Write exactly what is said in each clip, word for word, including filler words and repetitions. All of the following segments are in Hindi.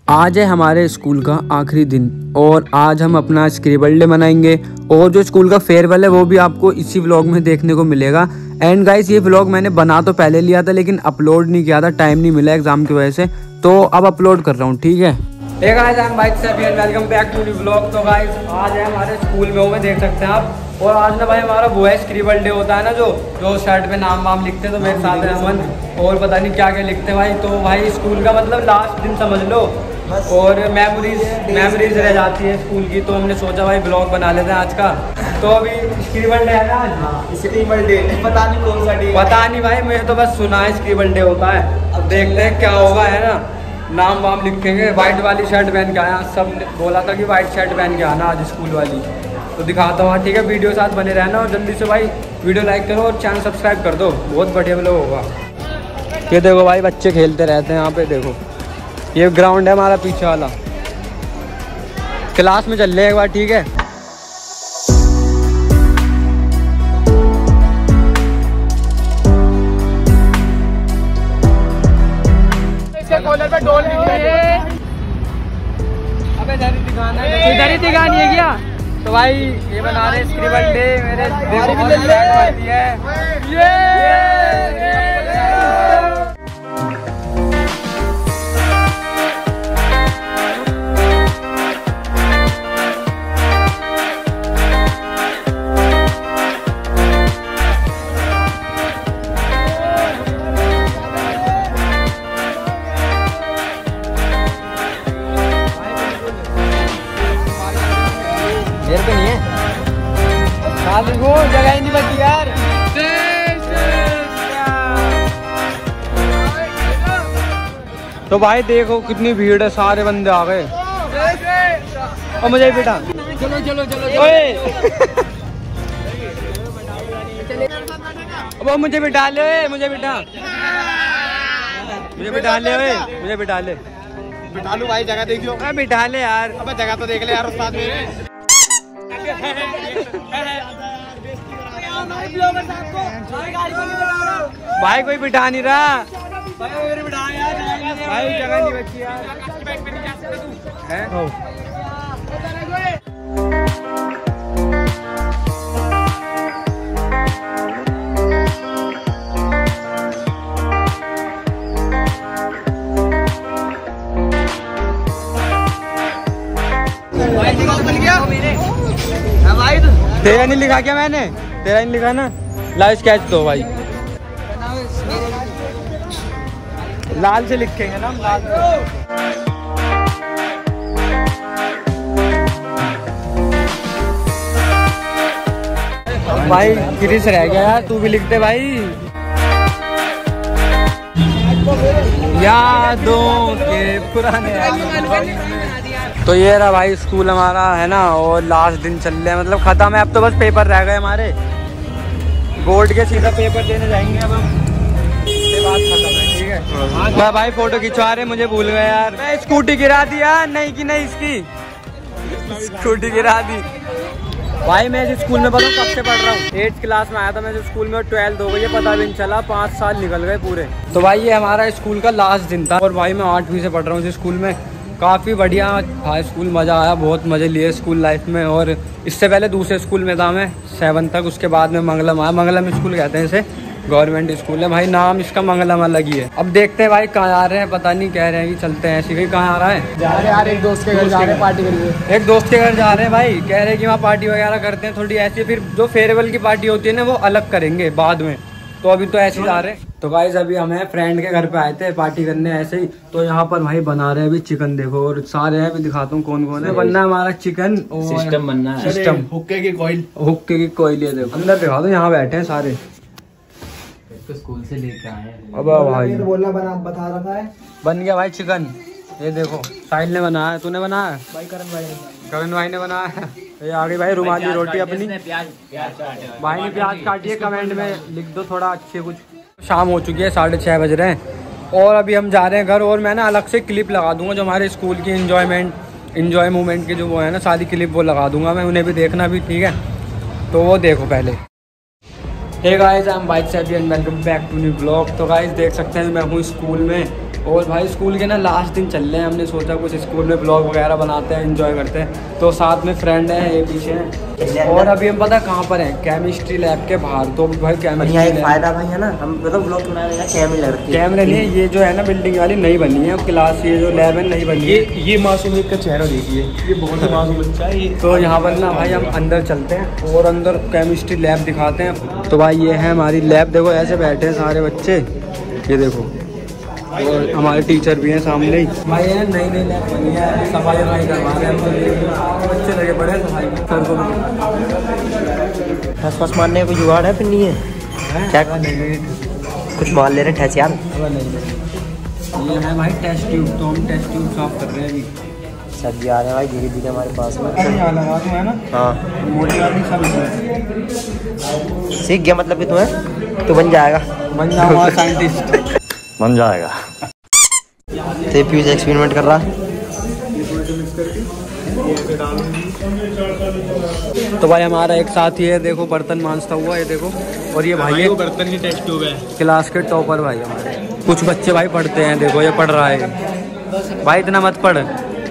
आज है हमारे स्कूल का आखिरी दिन और आज हम अपना स्क्रिबल डे मनाएंगे और जो स्कूल का फेयरवेल है वो भी आपको इसी व्लॉग में देखने को मिलेगा। एंड गाइस ये व्लॉग मैंने बना तो पहले लिया था लेकिन अपलोड नहीं किया था, टाइम नहीं मिला एग्जाम की वजह से, तो अब अपलोड कर रहा हूँ। ठीक है, hey guys I am bike Saifi and welcome back to new vlog. तो गाइस आज है हमारे स्कूल में, वो में देख सकते हैं आप। और आज ना भाई हमारा वो है स्क्रिबल डे होता है ना, जो जो शर्ट पे नाम वाम लिखते हैं, तो मेरे साथ है अमन और पता नहीं क्या क्या लिखते हैं भाई। तो भाई स्कूल का मतलब लास्ट दिन समझ लो और मेमोरीज मेमोरीज रह जाती है स्कूल की, तो हमने सोचा भाई ब्लॉग बना लेते हैं आज का। तो अभी स्क्रिबल डे है ना आज, स्क्रिबल डे पता नहीं कौन सा डे, पता नहीं भाई, मुझे तो बस सुना है स्क्रिबल डे होता है। अब देखते हैं क्या होगा, है ना। नाम वाम लिखेंगे, वाइट वाली शर्ट पहन के आया, सब बोला था कि वाइट शर्ट पहन के आना आज स्कूल वाली, तो दिखाता हूँ। ठीक है, वीडियो साथ बने रहना और जल्दी से भाई वीडियो लाइक करो और चैनल सब्सक्राइब कर दो, बहुत बढ़िया व्लॉग होगा। ये देखो भाई बच्चे खेलते रहते हैं यहाँ पे, देखो ये ग्राउंड है हमारा पीछे वाला। क्लास में चल रहे हैं एक बार, ठीक है। कॉलर पे डोल अबे इधर ही दिखाना है, इधर ही दिखानी है क्या? तो भाई ये बना रहे स्क्रिबल डे, मेरे देखो है ये। देर पे नहीं है, वो जगह ही नहीं बची यार। तो भाई देखो कितनी भीड़ है, सारे बंदे आ गए। और मुझे बिठा, चलो चलो चलो ओए अब मुझे बिठा ले, मुझे बिठा मुझे बिठा ले, मुझे बिठा ले, बिठा लूं भाई, जगह देखियो। अरे बिठा ले यार, अबे जगह तो देख ले यार उस्ताद मेरे। भाई कोई बिठा नहीं रहा भाई, बिठा यार, भाई जगह नहीं बची यार है। तेरा नहीं लिखा क्या मैंने? तेरा नहीं लिखा ना, लाल स्केच दो भाई, लाल से लिखेंगे ना हम, लाल से। भाई क्रिस रह गया यार, तू भी लिख दे भाई। यादों के पुराने। तो ये रहा भाई स्कूल हमारा, है ना, और लास्ट दिन चल रहे हैं, मतलब खत्म है अब तो, बस पेपर रह गए हमारे बोर्ड के, सीधा पेपर देने जाएंगे अब हम, ये बात खत्म है। ठीक है मैं भाई फोटो खिंचवा रहे, मुझे भूल गया यार। मैं स्कूटी गिरा दी यार, नहीं कि नहीं इसकी स्कूटी गिरा दी भाई। मैं जिस स्कूल में पढ़ा कब से पढ़ रहा हूँ, एट्थ क्लास में आया था मैं जो स्कूल में, ट्वेल्थ हो गई है पता भी नहीं चला, पाँच साल निकल गए पूरे। तो भाई ये हमारा स्कूल का लास्ट दिन था और भाई मैं आठवीं से पढ़ रहा हूँ इस स्कूल में। काफ़ी बढ़िया था स्कूल, मज़ा आया, बहुत मज़े लिए स्कूल लाइफ में। और इससे पहले दूसरे स्कूल में था मैं सेवन तक, उसके बाद में मंगलम आया। मंगलम स्कूल कहते हैं इसे, गवर्नमेंट स्कूल है भाई, नाम इसका मंगलम अलग ही है। अब देखते हैं भाई कहाँ आ रहे हैं, पता नहीं, कह रहे हैं कि चलते हैं ऐसी कहीं। कहाँ आ रहा है? जा रहे यार, एक दोस्त के घर जा रहे हैं, पार्टी करेंगे। एक दोस्त के घर जा रहे हैं भाई, कह रहे हैं कि वहाँ पार्टी वगैरह करते हैं थोड़ी ऐसी, फिर जो फेयरवेल की पार्टी होती है ना वो अलग करेंगे बाद में, तो अभी तो ऐसे जा रहे हैं। तो गाइस अभी हमें फ्रेंड के घर पे आए थे पार्टी करने ऐसे ही, तो यहाँ पर भाई बना रहे हैं अभी चिकन, देखो, और सारे हैं, अभी दिखाता हूँ कौन कौन है। बनना है हमारा चिकन और सिस्टम बनना है, सिस्टम हुक्के की कोयल, हुक्के की कोयल। ये देखो अंदर दिखा दो, यहाँ बैठे हैं सारे, स्कूल से लेके आए। अब भाई बोलना बना बता रखा है, बन गया भाई चिकन। ये देखो साहिल ने बनाया, तूने बनाया? भाई करण भाई करण भाई ने बनाया। ये आ गई भाई रुमाली रोटी अपनी, भाई ने प्याज काटी है, कमेंट में लिख दो थोड़ा अच्छे कुछ। शाम हो चुकी है, साढ़े छः बज रहे हैं और अभी हम जा रहे हैं घर। और मैं ना अलग से क्लिप लगा दूंगा जो हमारे स्कूल की इंजॉयमेंट इंजॉय मोमेंट के जो वो है ना सारी क्लिप, वो लगा दूंगा मैं, उन्हें भी देखना भी, ठीक है? तो वो देखो पहले। Hey guys I am bike Saifi and welcome back to new blog. तो गाइस देख सकते हैं मैं हूँ स्कूल में और भाई स्कूल के ना लास्ट दिन चल रहे हैं, हमने सोचा कुछ स्कूल में ब्लॉग वगैरह बनाते हैं, एंजॉय करते हैं। तो साथ में फ्रेंड हैं ये पीछे हैं, और अभी हम पता कहाँ पर हैं, केमिस्ट्री लैब के बाहर। तो भाई केमिस्ट्री एक फायदा भाई है ना, हम मतलब ब्लॉग बना रहे हैं, कैमरे लगे कैमरे नहीं, ये जो है ना बिल्डिंग वाली नई बनी है क्लास, ये जो लैब है नई बनी है। ये ये मासूमियत का चेहरा देखिए, ये बहुत ही मासूम बच्चा है ये। तो यहाँ पर ना भाई हम अंदर चलते हैं और अंदर केमिस्ट्री लैब दिखाते हैं। तो भाई ये है हमारी लैब, देखो ऐसे बैठे हैं सारे बच्चे, ये देखो, और हमारे टीचर भी हैं सामने ही। भाई ये नई नई लैब बनी है, सफाई वफाई करवा रहे हैं, बच्चे लगे पड़े हैं सफाई सर को। ठस फस मारने का जुगाड़ है फिर नहीं है क्या? कुछ मार ले रहे ठस यार। ये है भाई टेस्ट ट्यूब, तो हम टेस्ट ट्यूब साफ कर रहे हैं अभी। सब आ रहे हैं भाई धीरे धीरे हमारे पास में। है ना हाँ मोटी वाली सब सीख गया, मतलब कि तुम्हें तो बन जाएगा, बन जाऊंगा साइंटिस्ट, बन जाएगा। तो फ्यूज एक्सपेरिमेंट कर रहा है। तो भाई हमारा एक साथी है, देखो बर्तन मांजता हुआ, ये देखो। और ये भाई ये बर्तन की टेस्ट ट्यूब है, क्लास के टॉपर भाई हमारे। कुछ बच्चे भाई पढ़ते हैं, देखो ये पढ़ रहा है भाई, इतना मत पढ़।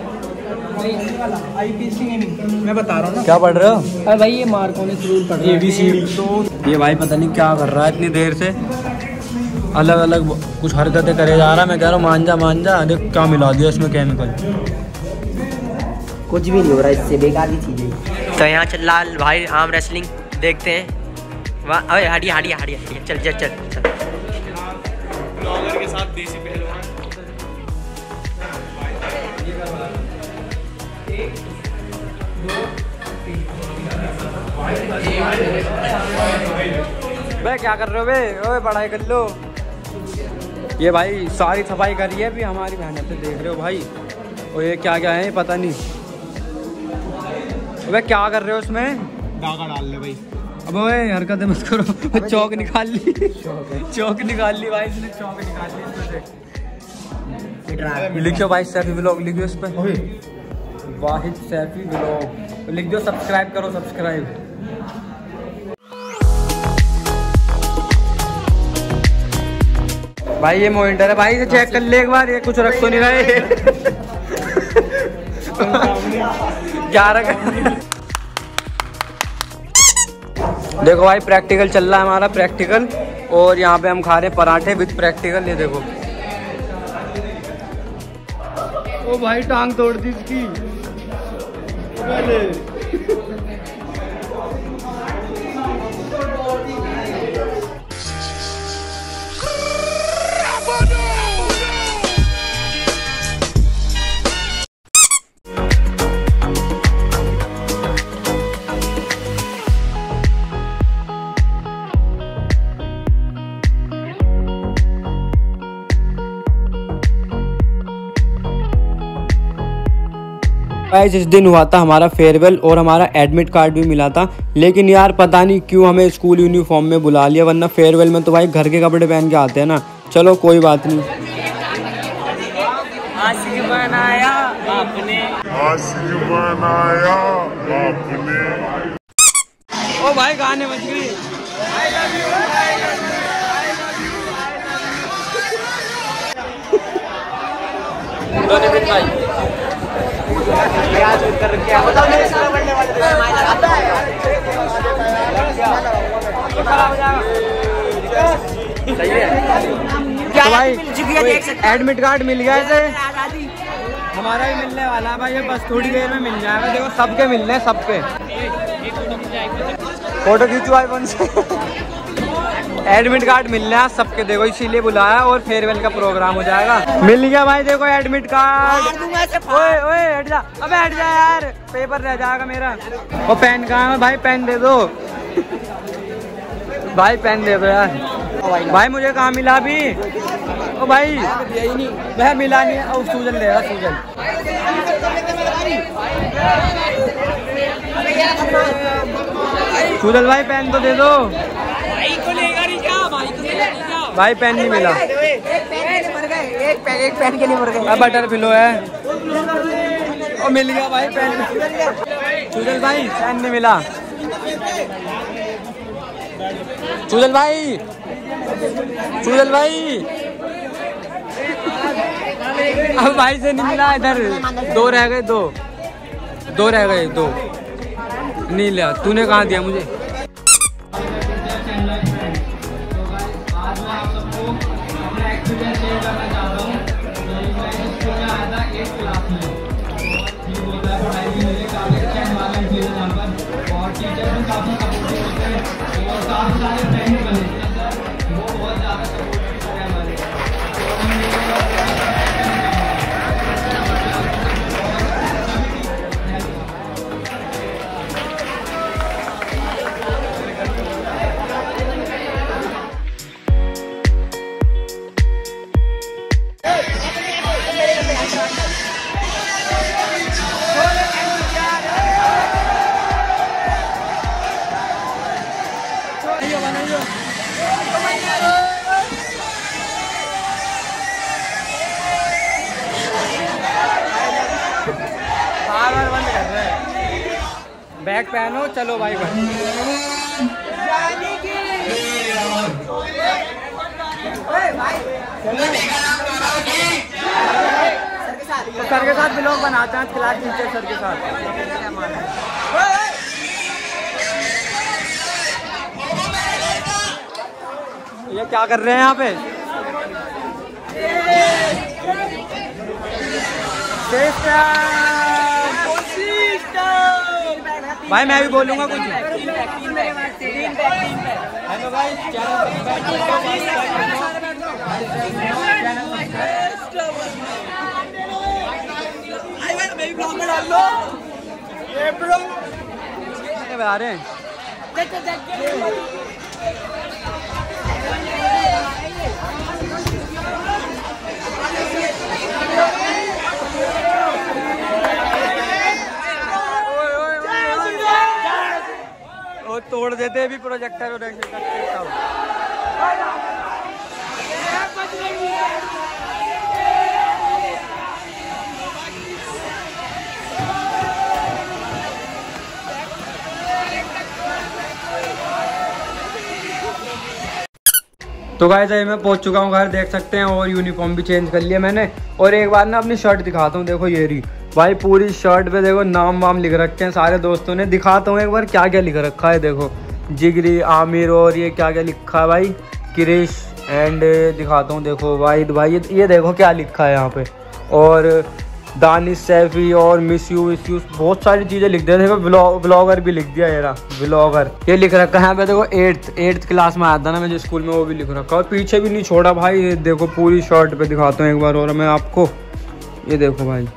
मैं बता रहा हूँ ना। क्या पढ़ रहे हो? अरे भाई ये मार्कोनिक रूल पढ़ रहा है, एबीसीडी। तो ये भाई पता नहीं क्या कर रहा है इतनी देर से, अलग अलग कुछ हरकतें करे जा रहा है। मैं कह रहा हूँ मांझा मांझा, देख क्या मिला दिया इसमें केमिकल। कुछ भी नहीं हो रहा इससे, बेकार की चीजें। तो यहाँ चल रहा भाई आर्म रेसलिंग, देखते हैं। वाह अरे हटिया हटिया हटिया हटिया, चल चल चल चल। ब्लॉगर के साथ देसी पहलवान। बे क्या कर रहे हो बे? ओए पढ़ाई कर लो। ये भाई सारी सफाई कर रही है अभी हमारी बहन, पे देख रहे हो भाई। और ये क्या क्या है पता नहीं। अबे क्या कर रहे हो उसमें? डाका डाल ले भाई। अब ओए हरकतें मत करो। चौक निकाल ली, चौक निकाल ली भाई इसने, चौक निकाल ली इसमें। लिखो भाई सैफी व्लॉग, लिखो इस पे वाहिद सैफी व्लॉग, लिख दो। सब्सक्राइब करो, सब्सक्राइब। भाई ये मॉनिटर है भाई, इसे चेक कर ले एक बार, ये कुछ रख तो नहीं रहे। क्या रखा? देखो भाई प्रैक्टिकल चल रहा है हमारा, प्रैक्टिकल। और यहाँ पे हम खा रहे हैं पराठे विद प्रैक्टिकल, ये देखो। ओ भाई टांग तोड़ दी इसकी। गाइस इस दिन हुआ था हमारा फेयरवेल और हमारा एडमिट कार्ड भी मिला था, लेकिन यार पता नहीं क्यों हमें स्कूल यूनिफॉर्म में बुला लिया, वरना फेयरवेल में तो भाई घर के कपड़े पहन के आते हैं ना। चलो कोई बात नहीं। आशिक बनाया आपने, आशिक बनाया आपने। ओ भाई गाने बज गई। भाई सही है तो भाई एडमिट कार्ड मिल गया इसे, हमारा ही मिलने वाला है भाई, ये बस थोड़ी देर में मिल जाएगा। देखो सबके मिलने हैं, सबके फोटो खींचो आईफोन से। एडमिट कार्ड मिल रहा है सबके, देखो इसीलिए बुलाया, और फेयरवेल का प्रोग्राम हो जाएगा। मिल गया भाई देखो एडमिट कार्ड। ओए ओए हट जा, अबे हट जा यार, पेपर रह जाएगा मेरा। वो पेन कहाँ है भाई? पेन दे दो भाई, पेन दे दो यार। भाई मुझे कहाँ मिला अभी? ओ भाई यही नहीं, वह मिला नहीं। और सूजन देगा, सूजन। सूजन भाई पेन तो दे दो भाई, पेन नहीं मिला। एक पेन, एक पेन के लिए मर गए। बटर फिलो है। ओ मिल गया भाई पेन। सूजन भाई पेन नहीं मिला। सूजन भाई, सूजन भाई अब भाई से नहीं मिला इधर, दो रह गए, दो दो रह गए, दो नहीं लिया। तूने कहाँ दिया मुझे? और टीचर भी काफ़ी सपोर्टिव होते हैं और काफ़ी सारे फ्रेंड्स बने हैं, वो बहुत ज़्यादा सपोर्ट करते हैं हमारे। बैग पहनो, चलो भाई भाई। तो सर के साथ ब्लॉग बनाते हैं क्लास टीचर सर के साथ। ये क्या कर रहे हैं यहाँ पे? भाई मैं भी बोलूंगा कुछ। हेलो भाई, बता रहे हैं वो तोड़ देते भी प्रोजेक्टर और तो गाइस मैं पहुंच चुका हूँ घर, देख सकते हैं, और यूनिफॉर्म भी चेंज कर लिया मैंने। और एक बार ना अपनी शर्ट दिखाता हूँ, देखो ये रही भाई, पूरी शर्ट पे देखो नाम वाम लिख रखे हैं सारे दोस्तों ने। दिखाता हूँ एक बार क्या क्या लिख रखा है, देखो जिगरी, आमिर, और ये क्या क्या लिखा है भाई, क्रिश एंड दिखाता हूँ, देखो वाहिद भाई, ये देखो क्या लिखा है यहाँ पे, और दानिश सैफी और मिस यू मिस यू बहुत सारी चीज़ें लिख दिया। देखो ब्लॉगर भी लिख दिया, ये रहा ब्लॉगर, ये लिख रखा है यहाँ पे। देखो एट्थ एट्थ क्लास में आया था ना मैं जो स्कूल में, वो भी लिख रखा है। और पीछे भी नहीं छोड़ा भाई, ये देखो पूरी शर्ट पे दिखाता हूँ एक बार और मैं आपको, ये देखो भाई,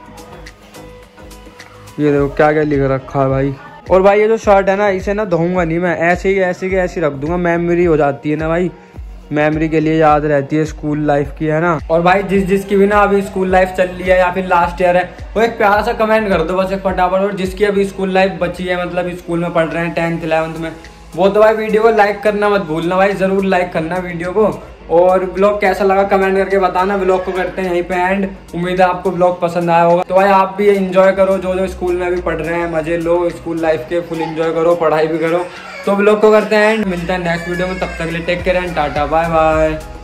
ये देखो क्या क्या लिख रखा है भाई। और भाई ये जो शर्ट है ना, इसे ना धोऊंगा नहीं मैं, ऐसे ही ऐसे के ऐसे रख दूंगा, मेमोरी हो जाती है ना भाई, मेमोरी के लिए याद रहती है स्कूल लाइफ की, है ना। और भाई जिस जिसकी भी ना अभी स्कूल लाइफ चल रही है या फिर लास्ट ईयर है, वो एक प्यारा सा कमेंट कर दो बस एक फटाफट। और जिसकी अभी स्कूल लाइफ बची है, मतलब स्कूल में पढ़ रहे हैं टेंथ इलेवंथ में, वो तो भाई वीडियो को लाइक करना मत भूलना भाई, जरूर लाइक करना वीडियो को। और ब्लॉग कैसा लगा कमेंट करके बताना। ब्लॉग को करते हैं यहीं पे एंड, उम्मीद है आपको ब्लॉग पसंद आया होगा। तो भाई आप भी एंजॉय करो, जो जो स्कूल में अभी पढ़ रहे हैं, मजे लो स्कूल लाइफ के, फुल एंजॉय करो, पढ़ाई भी करो। तो ब्लॉग को करते हैं एंड, मिलते हैं नेक्स्ट वीडियो में, तब तक के लिए take care and tata bye bye.